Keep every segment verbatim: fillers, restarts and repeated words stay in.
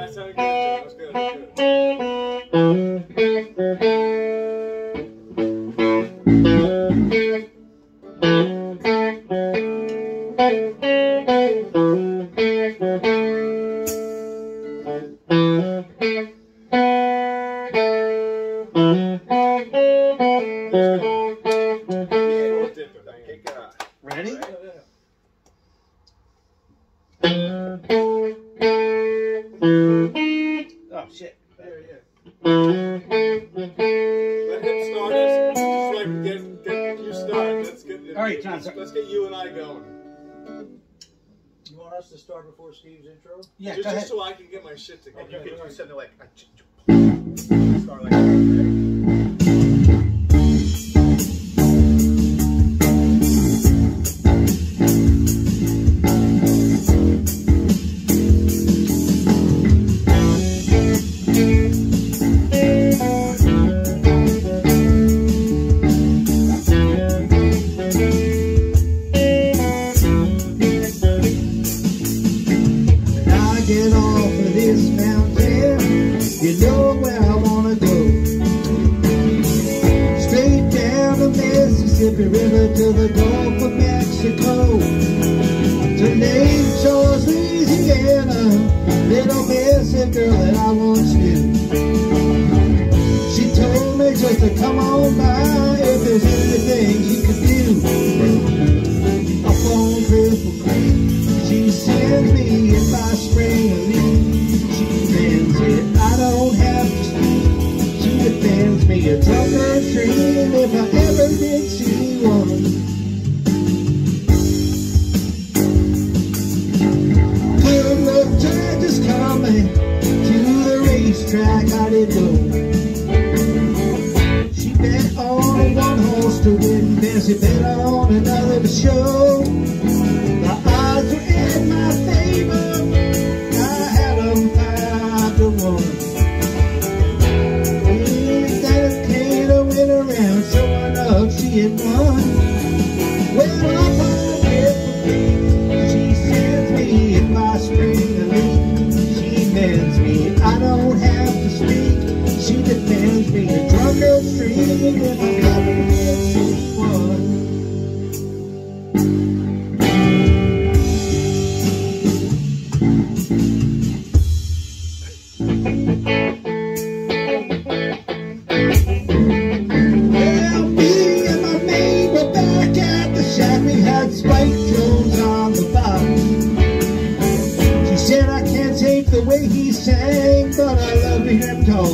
That sounded good. That was good. That was good. Ready? Oh shit. Yeah, yeah. Let him start us so I can get, get you started. Let's get, All right, John. let's, let's get you and I going. You want us to start before Steve's intro? Yeah, just, go ahead. just so I can get my shit together. Okay, You could all do right. something like start like that. Get off of this mountain, you know where I wanna go. Straight down the Mississippi River to the Gulf of Mexico, to Lake Charles, Louisiana, little Missy girl that I once knew. She told me just to come on by if there's anything she could do. Up on Cripple Creek, she sends me if I spring a leak. She defends it, I don't have to speak. She defends me a trunk or treat if I ever did see one. Good luck judges coming to the racetrack, I did go. She bet on one horse to win, Bessie bet on another to show. The odds were in my favor, I had them five to one. That Kate went around showing up she had won. Well, up on Cripple Creek, she sends me if I spring a leak. She bends me, I don't have to speak. She defends me a drunken stream if I ever did see one. Well, me and my maid were back at the shack. We had Spike Jones on the bottom. She said, I can't take the way he sang, but I love to hear him talk.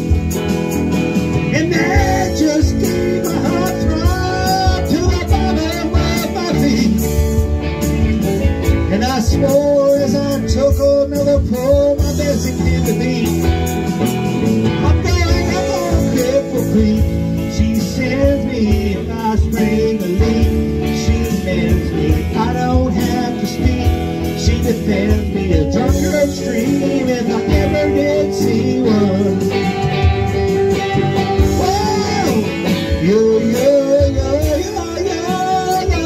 And that just gave my heart throb to the bottom of my feet. And I swore as I took another pull, my best it came to be. I'm going up on Cripple Creek. She sends me if I spring a leak. She bends me, I don't have to speak. She defends me a drunkard stream if I ever did see one. Whoa! Yo, yo, yo, yo, yo, yo,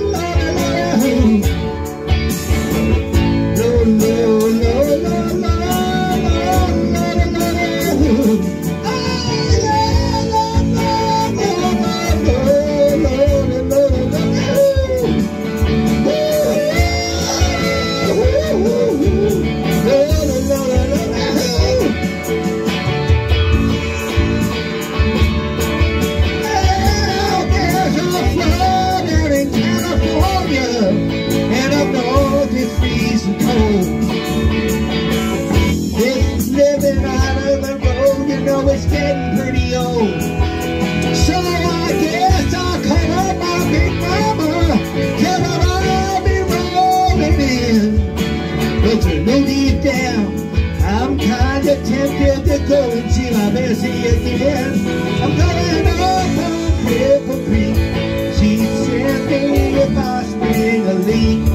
lo, lo, lo, lo, lo, lo, lo, it's getting pretty old. So I guess I'll call up my big mama, tell her I'll be rolling in. But you know deep down, I'm kinda tempted to go and see my Bessie again. I'm going up on Cripple Creek. She sent me if I spring a leak.